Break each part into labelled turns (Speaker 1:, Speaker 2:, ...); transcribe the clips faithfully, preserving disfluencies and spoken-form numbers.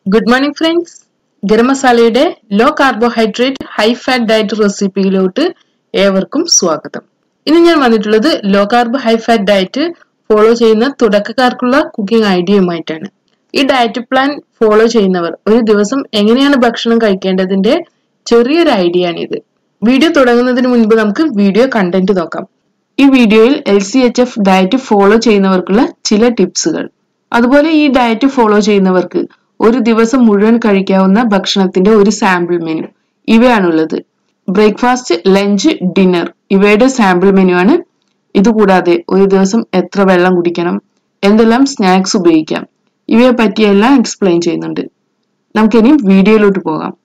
Speaker 1: Good morning friends. Garam masalയുടെ low carbohydrate high fat diet റെസിപ്പിയിലോട്ട് ഏവർക്കും സ്വാഗതം. ഇന്ന് ഞാൻ വന്നിട്ടുള്ളത് low carb high fat diet follow ചെയ്യുന്ന തുടക്കക്കാർക്കുള്ള കുക്കിംഗ് ഐഡിയയുമായിട്ടാണ്. ഈ ഡയറ്റ് പ്ലാൻ ഫോളോ ചെയ്യുന്നവർ ഒരു ദിവസം എങ്ങനെയാണ് ഭക്ഷണം കഴിക്കേണ്ടതിന്റെ ചെറിയൊരു ഐഡിയ ആണിത്. വീഡിയോ തുടങ്ങുന്നതിന് മുൻപ് നമുക്ക് വീഡിയോ കണ്ടന്റ് നോക്കാം. ഈ വീഡിയോയിൽ L C H F diet follow ചെയ്യുന്നവർക്കുള്ള ചില ടിപ്സുകൾ, അതുപോലെ ഈ ഡയറ്റ് ഫോളോ ചെയ്യുന്നവർക്ക് ഒരു ദിവസം മുഴുവൻ കഴിക്കാവുന്ന ഭക്ഷണത്തിന്റെ ഒരു സാമ്പിൾ മെനു ഇവയാണുള്ളത്. ബ്രേക്ക്ഫാസ്റ്റ്, ലഞ്ച്, ഡിന്നർ ഇവയുടെ സാമ്പിൾ മെനു ആണ്. ഇതുകൂടാതെ ഒരു ദിവസം എത്ര വെള്ളം കുടിക്കണം, എന്തെല്ലാം സ്നാക്സ് ഉപയോഗിക്കാം, ഇവയെ പറ്റിയെല്ലാം എക്സ്പ്ലെയിൻ ചെയ്യുന്നുണ്ട്. നമുക്കിനി വീഡിയോയിലോട്ട് പോകാം.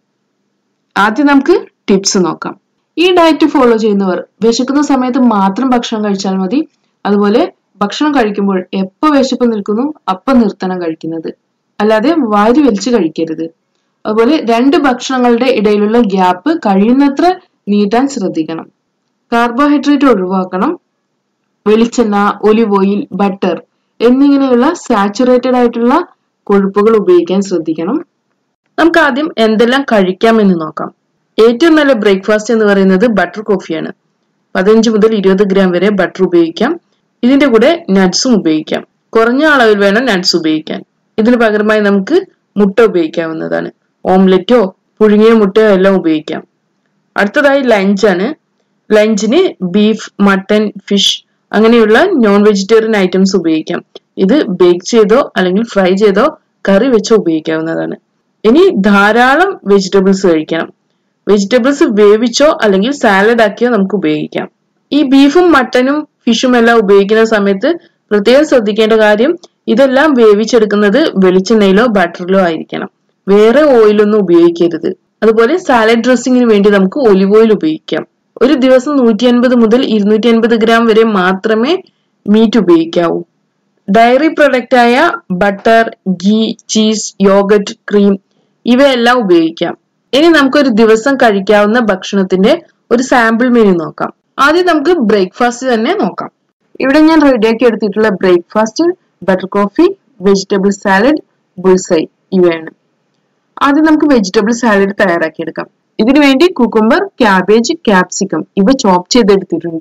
Speaker 1: ആദ്യം നമുക്ക് ടിപ്സ് നോക്കാം. ഈ ഡയറ്റ് ഫോളോ ചെയ്യുന്നവർ വിശക്കുന്ന സമയത്ത് മാത്രം ഭക്ഷണം കഴിച്ചാൽ മതി. അതുപോലെ ഭക്ഷണം കഴിക്കുമ്പോൾ എപ്പോൾ വിശപ്പ് നിൽക്കുന്നു അപ്പം നിർത്തണം കഴിക്കുന്നത്, അല്ലാതെ വാരി വലിച്ച് കഴിക്കരുത്. അതുപോലെ രണ്ട് ഭക്ഷണങ്ങളുടെ ഇടയിലുള്ള ഗ്യാപ്പ് കഴിയുന്നത്ര നീട്ടാൻ ശ്രദ്ധിക്കണം. കാർബോഹൈഡ്രേറ്റ് ഒഴിവാക്കണം. വെളിച്ചെണ്ണ, ഒലിവ് ഓയിൽ, ബട്ടർ എന്നിങ്ങനെയുള്ള സാച്ചുറേറ്റഡ് ആയിട്ടുള്ള കൊഴുപ്പുകൾ ഉപയോഗിക്കാൻ ശ്രദ്ധിക്കണം. നമുക്ക് ആദ്യം എന്തെല്ലാം കഴിക്കാമെന്ന് നോക്കാം. ഏറ്റവും നല്ല ബ്രേക്ക്ഫാസ്റ്റ് എന്ന് പറയുന്നത് ബട്ടർ കോഫിയാണ്. പതിനഞ്ച് മുതൽ ഇരുപത് ഗ്രാം വരെ ബട്ടർ ഉപയോഗിക്കാം. ഇതിന്റെ കൂടെ നട്ട്സും ഉപയോഗിക്കാം. കുറഞ്ഞ അളവിൽ വേണം നട്ട്സ് ഉപയോഗിക്കാൻ. ഇതിന് പകരമായി നമുക്ക് മുട്ട ഉപയോഗിക്കാവുന്നതാണ്. ഓംലെറ്റോ പുഴുങ്ങിയ മുട്ടയോ എല്ലാം ഉപയോഗിക്കാം. അടുത്തതായി ലഞ്ചാണ്. ലഞ്ചിന് ബീഫ്, മട്ടൻ, ഫിഷ് അങ്ങനെയുള്ള നോൺ വെജിറ്റേറിയൻ ഐറ്റംസ് ഉപയോഗിക്കാം. ഇത് ബേക്ക് ചെയ്തോ അല്ലെങ്കിൽ ഫ്രൈ ചെയ്തോ കറി വെച്ചോ ഉപയോഗിക്കാവുന്നതാണ്. ഇനി ധാരാളം വെജിറ്റബിൾസ് കഴിക്കണം. വെജിറ്റബിൾസ് വേവിച്ചോ അല്ലെങ്കിൽ സാലഡ് ആക്കിയോ നമുക്ക് ഉപയോഗിക്കാം. ഈ ബീഫും മട്ടനും ഫിഷും എല്ലാം ഉപയോഗിക്കുന്ന സമയത്ത് പ്രത്യേകം ശ്രദ്ധിക്കേണ്ട കാര്യം, ഇതെല്ലാം വേവിച്ചെടുക്കുന്നത് വെളിച്ചെണ്ണയിലോ ബട്ടറിലോ ആയിരിക്കണം. വേറെ ഓയിലൊന്നും ഉപയോഗിക്കരുത്. അതുപോലെ സാലഡ് ഡ്രസ്സിങ്ങിന് വേണ്ടി നമുക്ക് ഒലിവ് ഓയിൽ ഉപയോഗിക്കാം. ഒരു ദിവസം നൂറ്റി അൻപത് മുതൽ ഇരുന്നൂറ്റി അൻപത് ഗ്രാം വരെ മാത്രമേ മീറ്റ് ഉപയോഗിക്കാവൂ. ഡയറി പ്രൊഡക്റ്റ് ആയ butter, ghee, cheese, yogurt, cream ഇവയെല്ലാം ഉപയോഗിക്കാം. ഇനി നമുക്കൊരു ദിവസം കഴിക്കാവുന്ന ഭക്ഷണത്തിന്റെ ഒരു സാമ്പിൾ മെനു നോക്കാം. ആദ്യം നമുക്ക് ബ്രേക്ക്ഫാസ്റ്റ് തന്നെ നോക്കാം. ഇവിടെ ഞാൻ റെഡിയാക്കി എടുത്തിട്ടുള്ള breakfast butter coffee, vegetable salad, bullseye ഇവയാണ്. ആദ്യം നമുക്ക് വെജിറ്റബിൾ സാലഡ് തയ്യാറാക്കിയെടുക്കാം. ഇതിനു വേണ്ടി കുക്കുംബർ, ക്യാബേജ്, ക്യാപ്സിക്കം ഇവ ചോപ്പ് ചെയ്തെടുത്തിട്ടുണ്ട്.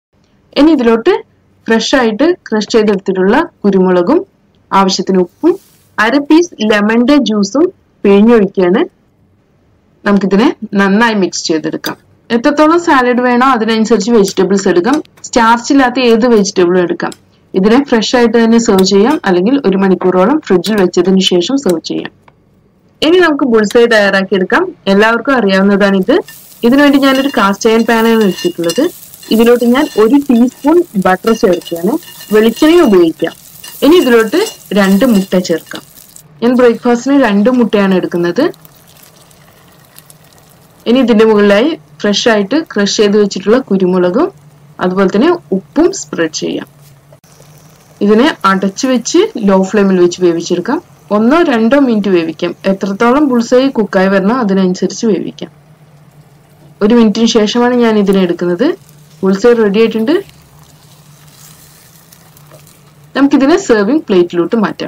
Speaker 1: ഇനി ഇതിലോട്ട് ഫ്രഷ് ആയിട്ട് ക്രഷ് ചെയ്തെടുത്തിട്ടുള്ള കുരുമുളകും ആവശ്യത്തിന് ഉപ്പും അര പീസ് ലെമണിന്റെ ജ്യൂസും പിഴിഞ്ഞൊഴിക്കുകയാണ്. നമുക്കിതിനെ നന്നായി മിക്സ് ചെയ്തെടുക്കാം. എത്രത്തോളം സാലഡ് വേണോ അതിനനുസരിച്ച് വെജിറ്റബിൾസ് എടുക്കാം. സ്റ്റാർച്ച് ഇല്ലാത്ത ഏത് വെജിറ്റബിളും എടുക്കാം. ഇതിനെ ഫ്രഷ് ആയിട്ട് തന്നെ സെർവ് ചെയ്യാം, അല്ലെങ്കിൽ ഒരു മണിക്കൂറോളം ഫ്രിഡ്ജിൽ വെച്ചതിന് ശേഷം സെർവ് ചെയ്യാം. ഇനി നമുക്ക് ബുൾസൈ തയ്യാറാക്കി എടുക്കാം. എല്ലാവർക്കും അറിയാവുന്നതാണ് ഇത്. ഇതിനുവേണ്ടി ഞാനൊരു കാസ്റ്റ് അയൺ പാനാണ് എടുത്തിട്ടുള്ളത്. ഇതിലോട്ട് ഞാൻ ഒരു ടീസ്പൂൺ ബട്ടർ ചേർക്കുകയാണ്. വെളിച്ചെണ്ണ ഉപയോഗിക്കാം. ഇനി ഇതിലോട്ട് രണ്ട് മുട്ട ചേർക്കാം. ഞാൻ ബ്രേക്ക്ഫാസ്റ്റിന് രണ്ട് മുട്ടയാണ് എടുക്കുന്നത്. ഇനി ഇതിന്റെ മുകളിലായി ഫ്രഷ് ആയിട്ട് ക്രഷ് ചെയ്ത് വെച്ചിട്ടുള്ള കുരുമുളകും അതുപോലെ തന്നെ ഉപ്പും സ്പ്രെഡ് ചെയ്യാം. ഇതിനെ അടച്ചു വെച്ച് ലോ ഫ്ലെയിമിൽ വെച്ച് വേവിച്ചെടുക്കാം. ഒന്നോ രണ്ടോ മിനിറ്റ് വേവിക്കാം. എത്രത്തോളം ബുൾസൈ കുക്കായി വരണോ അതിനനുസരിച്ച് വേവിക്കാം. ഒരു മിനിറ്റിന് ശേഷമാണ് ഞാൻ ഇതിനെ എടുക്കുന്നത്. ബുൾസൈ റെഡി ആയിട്ടുണ്ട്. നമുക്കിതിനെ സെർവിങ് പ്ലേറ്റിലോട്ട് മാറ്റാം.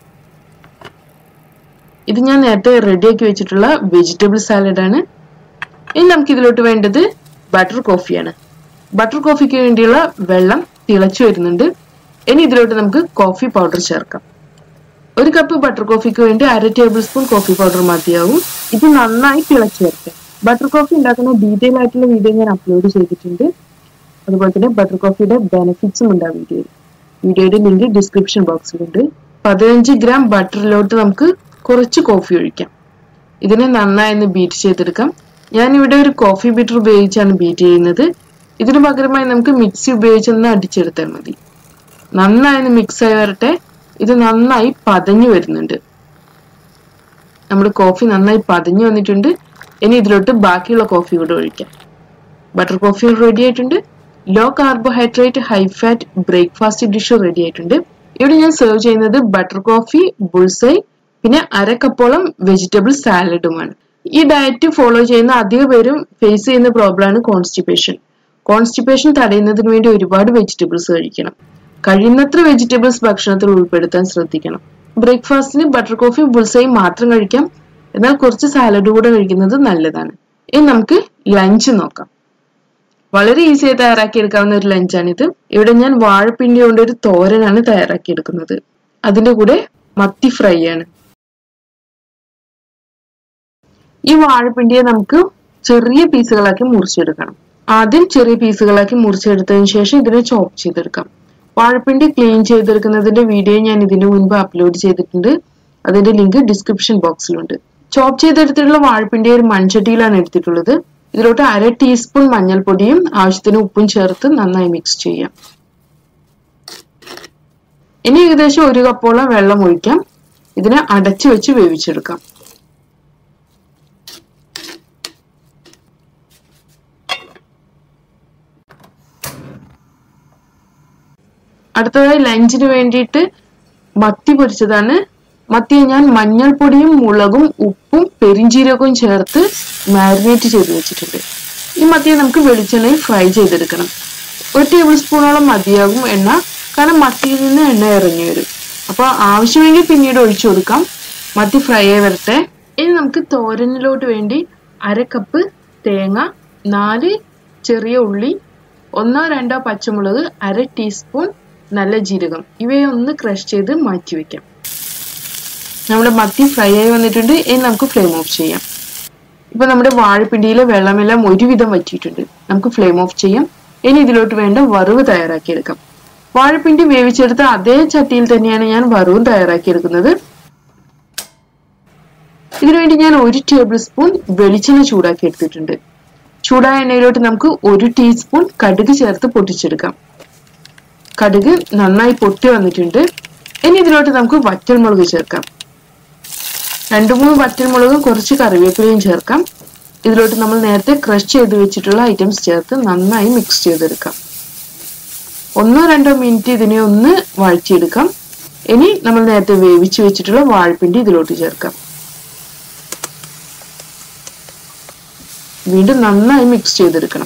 Speaker 1: ഇത് ഞാൻ നേരത്തെ റെഡിയാക്കി വെച്ചിട്ടുള്ള വെജിറ്റബിൾ സാലഡ് ആണ്. ഇനി നമുക്ക് ഇതിലോട്ട് വേണ്ടത് ബട്ടർ കോഫിയാണ്. ബട്ടർ കോഫിക്ക് വേണ്ടിയുള്ള വെള്ളം തിളച്ചു വരുന്നുണ്ട്. ഇനി ഇതിലോട്ട് നമുക്ക് കോഫി പൗഡർ ചേർക്കാം. ഒരു കപ്പ് ബട്ടർ കോഫിക്ക് വേണ്ടി അര ടേബിൾ സ്പൂൺ കോഫി പൗഡർ മതിയാവും. ഇത് നന്നായി തിളച്ചു വരട്ടെ. ബട്ടർ കോഫി ഉണ്ടാക്കുന്ന ഡീറ്റെയിൽ ആയിട്ടുള്ള വീഡിയോ ഞാൻ അപ്ലോഡ് ചെയ്തിട്ടുണ്ട്. അതുപോലെ തന്നെ ബട്ടർ കോഫിയുടെ ബെനിഫിറ്റ്സും ഉണ്ട് ആ വീഡിയോയിൽ. വീഡിയോയുടെ ലിങ്ക് ഡിസ്ക്രിപ്ഷൻ ബോക്സിലുണ്ട്. പതിനഞ്ച് ഗ്രാം ബട്ടറിലോട്ട് നമുക്ക് കുറച്ച് കോഫി ഒഴിക്കാം. ഇതിനെ നന്നായി ഒന്ന് ബീറ്റ് ചെയ്തെടുക്കാം. ഞാനിവിടെ ഒരു കോഫി ബീറ്റർ ഉപയോഗിച്ചാണ് ബീറ്റ് ചെയ്യുന്നത്. ഇതിനു പകരമായി നമുക്ക് മിക്സി ഉപയോഗിച്ചൊന്ന് അടിച്ചെടുത്താൽ മതി. നന്നായി മിക്സ് ആയി വരട്ടെ. ഇത് നന്നായി പതഞ്ഞു വരുന്നുണ്ട്. നമ്മുടെ കോഫി നന്നായി പതഞ്ഞു വന്നിട്ടുണ്ട്. ഇനി ഇതിലോട്ട് ബാക്കിയുള്ള കോഫി കൂടെ ഒഴിക്കാം. ബട്ടർ കോഫി റെഡി ആയിട്ടുണ്ട്. Low carbohydrate high fat breakfast dish ready ആയിട്ടുണ്ട്. ഇവിടെ ഞാൻ സെർവ് ചെയ്യുന്നത് ബട്ടർ കോഫി, ബുൾസൈ പിന്നെ അര കപ്പോളം വെജിറ്റബിൾ സാലഡുമാണ്. ഈ ഡയറ്റ് ഫോളോ ചെയ്യുന്ന അധിക പേരും ഫേസ് ചെയ്യുന്ന പ്രോബ്ലമാണ് കോൺസ്റ്റിപ്പേഷൻ. കോൺസ്റ്റിപ്പേഷൻ തടയുന്നതിന് വേണ്ടി ഒരുപാട് വെജിറ്റബിൾസ് കഴിക്കണം. കഴിയുന്നത്ര വെജിറ്റബിൾസ് ഭക്ഷണത്തിൽ ഉൾപ്പെടുത്താൻ ശ്രദ്ധിക്കണം. ബ്രേക്ക്ഫാസ്റ്റിന് ബട്ടർ കോഫി ബുൾസൈയും മാത്രം കഴിക്കാം. എന്നാൽ കുറച്ച് സാലഡ് കൂടെ കഴിക്കുന്നത് നല്ലതാണ്. ഇനി നമുക്ക് ലഞ്ച് നോക്കാം. വളരെ ഈസിയായി തയ്യാറാക്കിയെടുക്കാവുന്ന ഒരു ലഞ്ചാണിത്. ഇവിടെ ഞാൻ വാഴപ്പിണ്ടി കൊണ്ട് ഒരു തോരനാണ് തയ്യാറാക്കിയെടുക്കുന്നത്. അതിന്റെ കൂടെ മത്തി ഫ്രൈ ആണ്. ഈ വാഴപ്പിണ്ടിയെ നമുക്ക് ചെറിയ പീസുകളാക്കി മുറിച്ചെടുക്കണം. ആദ്യം ചെറിയ പീസുകളാക്കി മുറിച്ചെടുത്തതിന് ശേഷം ഇതിനെ ചോപ്പ് ചെയ്തെടുക്കാം. വാഴപ്പിണ്ടി ക്ലീൻ ചെയ്തെടുക്കുന്നതിന്റെ വീഡിയോ ഞാൻ ഇതിനു മുൻപ് അപ്ലോഡ് ചെയ്തിട്ടുണ്ട്. അതിന്റെ ലിങ്ക് ഡിസ്ക്രിപ്ഷൻ ബോക്സിലുണ്ട്. ചോപ്പ് ചെയ്തെടുത്തിട്ടുള്ള വാഴപ്പിണ്ടി ഒരു മൺചട്ടിയിലാണ് എടുത്തിട്ടുള്ളത്. ഇതിലോട്ട് അര ടീസ്പൂൺ മഞ്ഞൾപ്പൊടിയും ആവശ്യത്തിന് ഉപ്പും ചേർത്ത് നന്നായി മിക്സ് ചെയ്യാം. ഇനി ഏകദേശം ഒരു കപ്പോളം വെള്ളം ഒഴിക്കാം. ഇതിനെ അടച്ചു വെച്ച് വേവിച്ചെടുക്കാം. അടുത്തതായി ലഞ്ചിന് വേണ്ടിയിട്ട് മത്തി പൊരിച്ചതാണ്. മത്തിയെ ഞാൻ മഞ്ഞൾപ്പൊടിയും മുളകും ഉപ്പും പെരിഞ്ചീരകവും ചേർത്ത് മാരിനേറ്റ് ചെയ്ത് വെച്ചിട്ടുണ്ട്. ഈ മത്തിയെ നമുക്ക് വെളിച്ചെണ്ണയിൽ ഫ്രൈ ചെയ്തെടുക്കണം. ഒരു ടേബിൾ സ്പൂണോളം മതിയാകും എണ്ണ, കാരണം മത്തിയിൽ നിന്ന് എണ്ണ ഇറങ്ങി വരും. അപ്പോൾ ആവശ്യമെങ്കിൽ പിന്നീട് ഒഴിച്ചു കൊടുക്കാം. മത്തി ഫ്രൈ ആയി വരട്ടെ. ഇനി നമുക്ക് തോരനിലോട്ട് വേണ്ടി അര കപ്പ് തേങ്ങ, നാല് ചെറിയ ഉള്ളി, ഒന്നോ രണ്ടോ പച്ചമുളക്, അര ടീസ്പൂൺ നല്ല ജീരകം ഇവയെ ഒന്ന് ക്രഷ് ചെയ്ത് മാറ്റി വെക്കാം. നമ്മുടെ മത്തി ഫ്രൈ ആയി വന്നിട്ടുണ്ട്. ഇനി നമുക്ക് ഫ്ലെയിം ഓഫ് ചെയ്യാം. ഇപ്പൊ നമ്മുടെ വാഴപ്പിണ്ടിയിലെ വെള്ളമെല്ലാം ഒരുവിധം വറ്റിയിട്ടുണ്ട്. നമുക്ക് ഫ്ലെയിം ഓഫ് ചെയ്യാം. ഇനി ഇതിലോട്ട് വേണ്ട വറവ് തയ്യാറാക്കിയെടുക്കാം. വാഴപ്പിണ്ടി വേവിച്ചെടുത്ത അതേ ചട്ടിയിൽ തന്നെയാണ് ഞാൻ വറവും തയ്യാറാക്കിയെടുക്കുന്നത്. ഇതിനുവേണ്ടി ഞാൻ ഒരു ടേബിൾ സ്പൂൺ വെളിച്ചെണ്ണ ചൂടാക്കി എടുത്തിട്ടുണ്ട്. ചൂടായ എണ്ണയിലോട്ട് നമുക്ക് ഒരു ടീസ്പൂൺ കടുക് ചേർത്ത് പൊട്ടിച്ചെടുക്കാം. കടുക് നന്നായി പൊട്ടി വന്നിട്ടുണ്ട്. ഇനി ഇതിലോട്ട് നമുക്ക് വറ്റൽമുളക് ചേർക്കാം. രണ്ടു മൂന്ന് വറ്റൽമുളകും കുറച്ച് കറിവേപ്പിലയും ചേർക്കാം. ഇതിലോട്ട് നമ്മൾ നേരത്തെ ക്രഷ് ചെയ്ത് വെച്ചിട്ടുള്ള ഐറ്റംസ് ചേർത്ത് നന്നായി മിക്സ് ചെയ്തെടുക്കാം. ഒന്നോ രണ്ടോ മിനിറ്റ് ഇതിനെ ഒന്ന് വഴറ്റിയെടുക്കാം. ഇനി നമ്മൾ നേരത്തെ വേവിച്ച് വെച്ചിട്ടുള്ള വാഴപ്പിണ്ടി ഇതിലോട്ട് ചേർക്കാം. വീണ്ടും നന്നായി മിക്സ് ചെയ്തെടുക്കണം.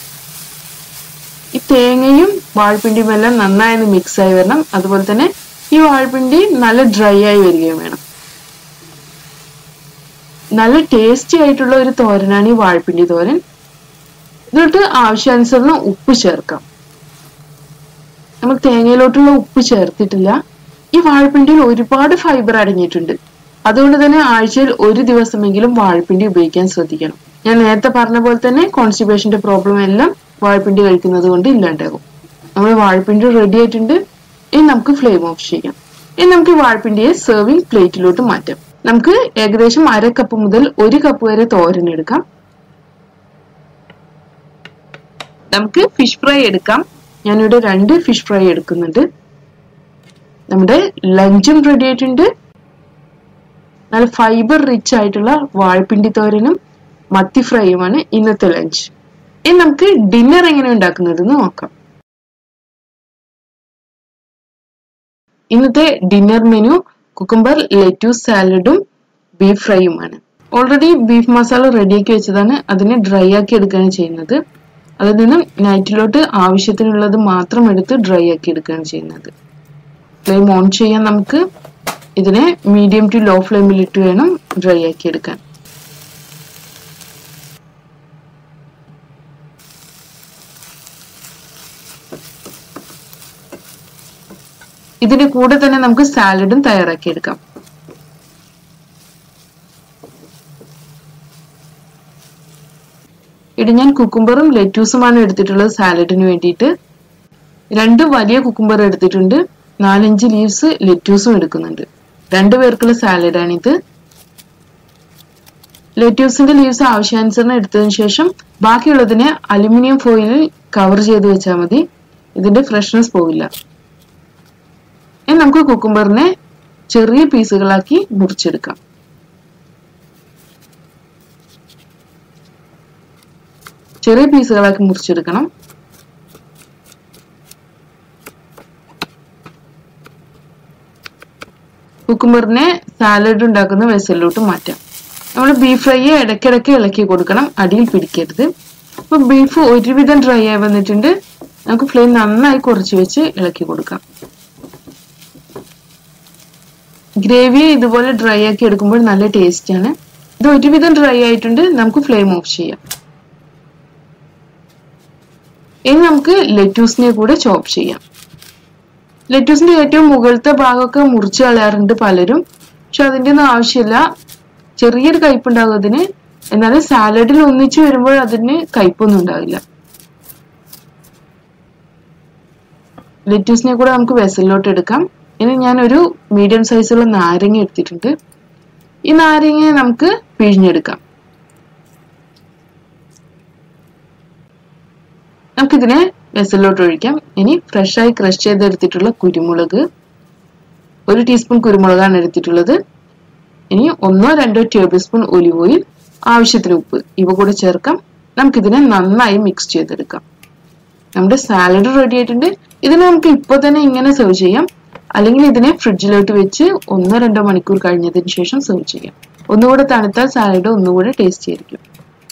Speaker 1: ഈ തേങ്ങയും വാഴപ്പിണ്ടിയും എല്ലാം നന്നായി മിക്സ് ആയി വരണം. അതുപോലെ തന്നെ ഈ വാഴപ്പിണ്ടി നല്ല ഡ്രൈ ആയി വരികയും വേണം. നല്ല ടേസ്റ്റി ആയിട്ടുള്ള ഒരു തോരനാണ് ഈ വാഴപ്പിണ്ടി തോരൻ. ഇതിലോട്ട് ആവശ്യാനുസരണം ഉപ്പ് ചേർക്കാം. നമ്മൾ തേങ്ങയിലോട്ടുള്ള ഉപ്പ് ചേർത്തിട്ടില്ല. ഈ വാഴപ്പിണ്ടിയിൽ ഒരുപാട് ഫൈബർ അടങ്ങിയിട്ടുണ്ട്. അതുകൊണ്ട് തന്നെ ആഴ്ചയിൽ ഒരു ദിവസമെങ്കിലും വാഴപ്പിണ്ടി ഉപയോഗിക്കാൻ ശ്രദ്ധിക്കണം. ഞാൻ നേരത്തെ പറഞ്ഞ പോലെ തന്നെ കോൺസ്റ്റിപ്പേഷന്റെ പ്രോബ്ലം എല്ലാം വാഴപ്പിണ്ടി കഴിക്കുന്നത് കൊണ്ട് ഇല്ലാണ്ടാകും. നമ്മൾ വാഴപ്പിണ്ടി റെഡി ആയിട്ടുണ്ട്. ഇനി നമുക്ക് ഫ്ലെയിം ഓഫ് ചെയ്യാം. ഇനി നമുക്ക് വാഴപ്പിണ്ടിയെ സെർവിംഗ് പ്ലേറ്റിലോട്ട് മാറ്റാം. നമുക്ക് ഏകദേശം അര കപ്പ് മുതൽ ഒരു കപ്പ് വരെ തോരൻ എടുക്കാം. നമുക്ക് ഫിഷ് ഫ്രൈ എടുക്കാം. ഞാനിവിടെ രണ്ട് ഫിഷ് ഫ്രൈ എടുക്കുന്നുണ്ട്. നമ്മുടെ ലഞ്ചും റെഡി ആയിട്ടുണ്ട്. നല്ല ഫൈബർ റിച്ച് ആയിട്ടുള്ള വാഴപ്പിണ്ടി തോരനും മത്തി ഫ്രൈയുമാണ് ഇന്നത്തെ ലഞ്ച്. ഇനി നമുക്ക് ഡിന്നർ എങ്ങനെ ഉണ്ടാക്കുന്നതെന്ന് നോക്കാം. ഇന്നത്തെ ഡിന്നർ മെനു കുക്കുംബർ ലെറ്റ്യൂസ് സാലഡും ബീഫ് ഫ്രൈയുമാണ്. ഓൾറെഡി ബീഫ് മസാല റെഡിയാക്കി വെച്ചതാണ്. അതിനെ ഡ്രൈ ആക്കി എടുക്കുകയാണ് ചെയ്യുന്നത്. അതിൽ നിന്നും നൈറ്റിലോട്ട് ആവശ്യത്തിനുള്ളത് മാത്രം എടുത്ത് ഡ്രൈ ആക്കി എടുക്കുകയാണ് ചെയ്യുന്നത്. ഫ്ലെയിം ഓൺ ചെയ്യാൻ നമുക്ക് ഇതിനെ മീഡിയം ടു ലോ ഫ്ലെയിമിൽ ഇട്ട് വേണം ഡ്രൈ ആക്കി എടുക്കാൻ. ഇതിന്റെ കൂടെ തന്നെ നമുക്ക് സാലഡും തയ്യാറാക്കി എടുക്കാം. ഇവിടെ ഞാൻ കുക്കുംബറും ലെറ്റ്യൂസുമാണ് എടുത്തിട്ടുള്ളത് സാലഡിന് വേണ്ടിയിട്ട്. രണ്ട് വലിയ കുക്കുംബർ എടുത്തിട്ടുണ്ട്. നാലഞ്ച് ലീവ്സ് ലെറ്റ്യൂസും എടുക്കുന്നുണ്ട്. രണ്ടു പേർക്കുള്ള സാലഡാണിത്. ലെറ്റ്യൂസിന്റെ ലീവ്സ് ആവശ്യാനുസരണം എടുത്തതിന് ശേഷം ബാക്കിയുള്ളതിനെ അലുമിനിയം ഫോയിലിൽ കവർ ചെയ്ത് വെച്ചാൽ മതി. ഇതിന്റെ ഫ്രഷ്നെസ് പോവില്ല. ഇനി നമുക്ക് കുക്കുംബറിനെ ചെറിയ പീസുകളാക്കി മുറിച്ചെടുക്കാം. ചെറിയ പീസുകളാക്കി മുറിച്ചെടുക്കണം. കുക്കുംബറിനെ സാലഡ് ഉണ്ടാക്കുന്ന വെസലിലോട്ട് മാറ്റാം. നമ്മൾ ബീഫ് ഫ്രൈയെ ഇടയ്ക്കിടയ്ക്ക് ഇളക്കി കൊടുക്കണം, അടിയിൽ പിടിക്കരുത്. അപ്പൊ ബീഫ് ഒരുവിധം ഡ്രൈ ആയി വന്നിട്ടുണ്ട്. നമുക്ക് ഫ്ലെയിം നന്നായി കുറച്ച് വെച്ച് ഇളക്കി കൊടുക്കാം. ഗ്രേവി ഇതുപോലെ ഡ്രൈ ആക്കി എടുക്കുമ്പോൾ നല്ല ടേസ്റ്റ് ആണ്. ഇത് ഒരുവിധം ഡ്രൈ ആയിട്ടുണ്ട്. നമുക്ക് ഫ്ലെയിം ഓഫ് ചെയ്യാം. ഇനി നമുക്ക് ലെറ്റൂസിനെ കൂടെ ചോപ്പ് ചെയ്യാം. ലെറ്റൂസിന്റെ ഏറ്റവും മുകളിലത്തെ ഭാഗമൊക്കെ മുറിച്ച് കളയാറുണ്ട് പലരും. പക്ഷെ അതിന്റെ ഒന്നും ആവശ്യമില്ല. ചെറിയൊരു കയ്പുണ്ടാകും അതിന്. എന്നാലും സാലഡിൽ ഒന്നിച്ച് വരുമ്പോൾ അതിന് കയ്പൊന്നും ഉണ്ടാവില്ല. ലെറ്റൂസിനെ കൂടെ നമുക്ക് വെസലിലോട്ട് എടുക്കാം. ഇനി ഞാനൊരു മീഡിയം സൈസുള്ള നാരങ്ങ എടുത്തിട്ടുണ്ട്. ഈ നാരങ്ങ നമുക്ക് പിഴിഞ്ഞെടുക്കാം. നമുക്കിതിനെ വെസലിലോട്ട് ഒഴിക്കാം. ഇനി ഫ്രഷായി ക്രഷ് ചെയ്തെടുത്തിട്ടുള്ള കുരുമുളക്, ഒരു ടീസ്പൂൺ കുരുമുളകാണ് എടുത്തിട്ടുള്ളത്. ഇനി ഒന്നോ രണ്ടോ ടേബിൾ സ്പൂൺ ഒലിവ് ഓയിൽ, ആവശ്യത്തിന് ഉപ്പ് ഇവ കൂടെ ചേർക്കാം. നമുക്കിതിനെ നന്നായി മിക്സ് ചെയ്തെടുക്കാം. നമ്മുടെ സാലഡ് റെഡി ആയിട്ടുണ്ട്. ഇതിനെ നമുക്ക് ഇപ്പൊ തന്നെ ഇങ്ങനെ സെർവ് ചെയ്യാം. അല്ലെങ്കിൽ ഇതിനെ ഫ്രിഡ്ജിലോട്ട് വെച്ച് ഒന്നോ രണ്ടോ മണിക്കൂർ കഴിഞ്ഞതിന് ശേഷം സെർവ് ചെയ്യാം. ഒന്നുകൂടെ തണുത്താൽ സാലഡ് ഒന്നുകൂടെ ടേസ്റ്റി ആയിരിക്കും.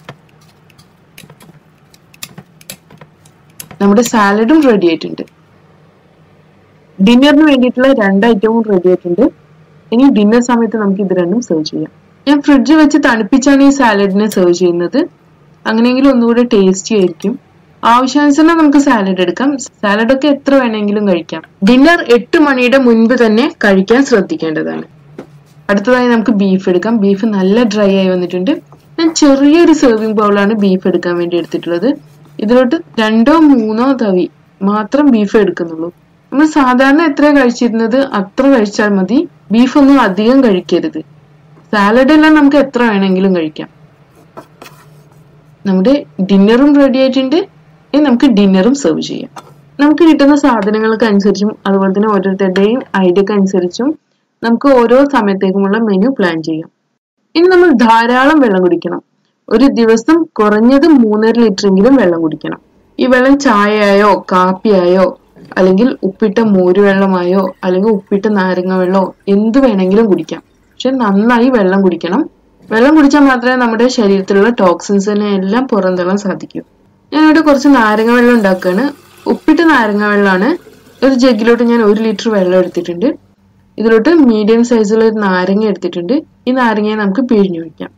Speaker 1: നമ്മുടെ സാലഡും റെഡി ആയിട്ടുണ്ട്. ഡിന്നറിന് വേണ്ടിയിട്ടുള്ള രണ്ട് ഐറ്റവും റെഡി ആയിട്ടുണ്ട്. ഇനി ഡിന്നർ സമയത്ത് നമുക്ക് ഇത് രണ്ടും സെർവ് ചെയ്യാം. ഞാൻ ഫ്രിഡ്ജ് വെച്ച് തണുപ്പിച്ചാണ് ഈ സാലഡിനെ സെർവ് ചെയ്യുന്നത്. അങ്ങനെയെങ്കിൽ ഒന്നുകൂടെ ടേസ്റ്റി ആയിരിക്കും. ആവശ്യാനുസരണം നമുക്ക് സാലഡ് എടുക്കാം. സാലഡ് ഒക്കെ എത്ര വേണമെങ്കിലും കഴിക്കാം. ഡിന്നർ എട്ട് മണിയുടെ മുൻപ് തന്നെ കഴിക്കാൻ ശ്രദ്ധിക്കേണ്ടതാണ്. അടുത്തതായി നമുക്ക് ബീഫ് എടുക്കാം. ബീഫ് നല്ല ഡ്രൈ ആയി വന്നിട്ടുണ്ട്. ഞാൻ ചെറിയൊരു സെർവിംഗ് ബൗളാണ് ബീഫ് എടുക്കാൻ വേണ്ടി എടുത്തിട്ടുള്ളത്. ഇതിലോട്ട് രണ്ടോ മൂന്നോ തവി മാത്രം ബീഫ് എടുക്കുന്നുള്ളൂ. നമ്മൾ സാധാരണ എത്ര കഴിച്ചിരുന്നത് അത്ര കഴിച്ചാൽ മതി. ബീഫ് ഒന്നും അധികം കഴിക്കരുത്. സാലഡ് എല്ലാം നമുക്ക് എത്ര വേണമെങ്കിലും കഴിക്കാം. നമ്മുടെ ഡിന്നറും റെഡി ആയിട്ടുണ്ട്. ഇനി നമുക്ക് ഡിന്നറും സെർവ് ചെയ്യാം. നമുക്ക് കിട്ടുന്ന സാധനങ്ങൾക്ക് അനുസരിച്ചും അതുപോലെ തന്നെ ഓരോരുത്തരുടെയും ഐഡിയക്ക് അനുസരിച്ചും നമുക്ക് ഓരോ സമയത്തേക്കുമുള്ള മെനു പ്ലാൻ ചെയ്യാം. ഇനി നമ്മൾ ധാരാളം വെള്ളം കുടിക്കണം. ഒരു ദിവസം കുറഞ്ഞത് മൂന്നര ലിറ്ററെങ്കിലും വെള്ളം കുടിക്കണം. ഈ വെള്ളം ചായയായോ കാപ്പിയായോ അല്ലെങ്കിൽ ഉപ്പിട്ട മോരുവെള്ളമായോ അല്ലെങ്കിൽ ഉപ്പിട്ട നാരങ്ങ വെള്ളമോ എന്ത് വേണമെങ്കിലും കുടിക്കാം. പക്ഷെ നന്നായി വെള്ളം കുടിക്കണം. വെള്ളം കുടിച്ചാൽ മാത്രമേ നമ്മുടെ ശരീരത്തിലുള്ള ടോക്സിൻസിനെ എല്ലാം പുറന്തള്ളാൻ സാധിക്കൂ. ഞാനിവിടെ കുറച്ച് നാരങ്ങ വെള്ളം ഉണ്ടാക്കുകയാണ്. ഉപ്പിട്ട നാരങ്ങ വെള്ളമാണ്. ഒരു ജഗ്ഗിലോട്ട് ഞാൻ ഒരു ലിറ്റർ വെള്ളം എടുത്തിട്ടുണ്ട്. ഇതിലോട്ട് മീഡിയം സൈസുള്ള ഒരു നാരങ്ങ എടുത്തിട്ടുണ്ട്. ഈ നാരങ്ങയെ നമുക്ക് പിഴിഞ്ഞൊഴിക്കാം.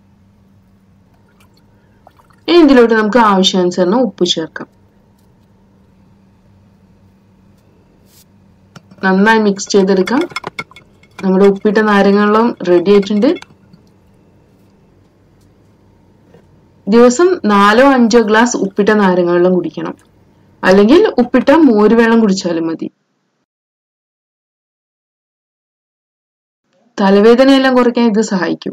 Speaker 1: ഇനി ഇതിലോട്ട് നമുക്ക് ആവശ്യാനുസരണം ഉപ്പ് ചേർക്കാം. നന്നായി മിക്സ് ചെയ്തെടുക്കാം. നമ്മുടെ ഉപ്പിട്ട നാരങ്ങ വെള്ളം റെഡി ആയിട്ടുണ്ട്. ദിവസം നാലോ അഞ്ചോ ഗ്ലാസ് ഉപ്പിട്ട നാരങ്ങ വെള്ളം കുടിക്കണം. അല്ലെങ്കിൽ ഉപ്പിട്ട മോര് വെള്ളം കുടിച്ചാലും മതി. തലവേദനയെല്ലാം കുറയ്ക്കാൻ ഇത് സഹായിക്കും.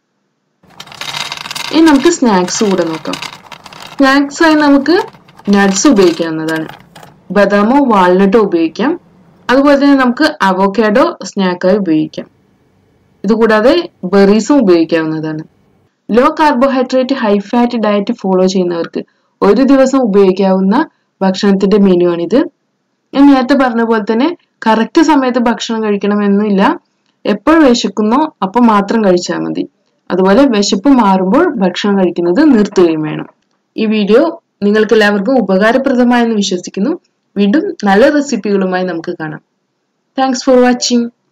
Speaker 1: ഇനി നമുക്ക് സ്നാക്സ് കൂടെ നോക്കാം. സ്നാക്സ് ആയി നമുക്ക് നട്ട്സ് ഉപയോഗിക്കാവുന്നതാണ്. ബദാമോ വാൾനട്ടോ ഉപയോഗിക്കാം. അതുപോലെ തന്നെ നമുക്ക് അവോക്കാഡോ സ്നാക്കായി ഉപയോഗിക്കാം. ഇതുകൂടാതെ ബെറീസും ഉപയോഗിക്കാവുന്നതാണ്. Low carbohydrate high fat diet follow ചെയ്യുന്നവർക്ക് ഒരു ദിവസം ഉപയോഗിക്കാവുന്ന ഭക്ഷണത്തിന്റെ മെനു ആണിത്. ഞാൻ നേരത്തെ പറഞ്ഞ പോലെ തന്നെ കറക്റ്റ് സമയത്ത് ഭക്ഷണം കഴിക്കണമെന്നില്ല. എപ്പോൾ വിശക്കുന്നോ അപ്പോൾ മാത്രം കഴിച്ചാൽ മതി. അതുപോലെ വിശപ്പ് മാറുമ്പോൾ ഭക്ഷണം കഴിക്കുന്നത് നിർത്തുകയും വേണം. ഈ വീഡിയോ നിങ്ങൾക്ക് എല്ലാവർക്കും ഉപകാരപ്രദമായെന്ന് വിശ്വസിക്കുന്നു. വീണ്ടും നല്ല റെസിപ്പികളുമായി നമുക്ക് കാണാം. Thanks for watching.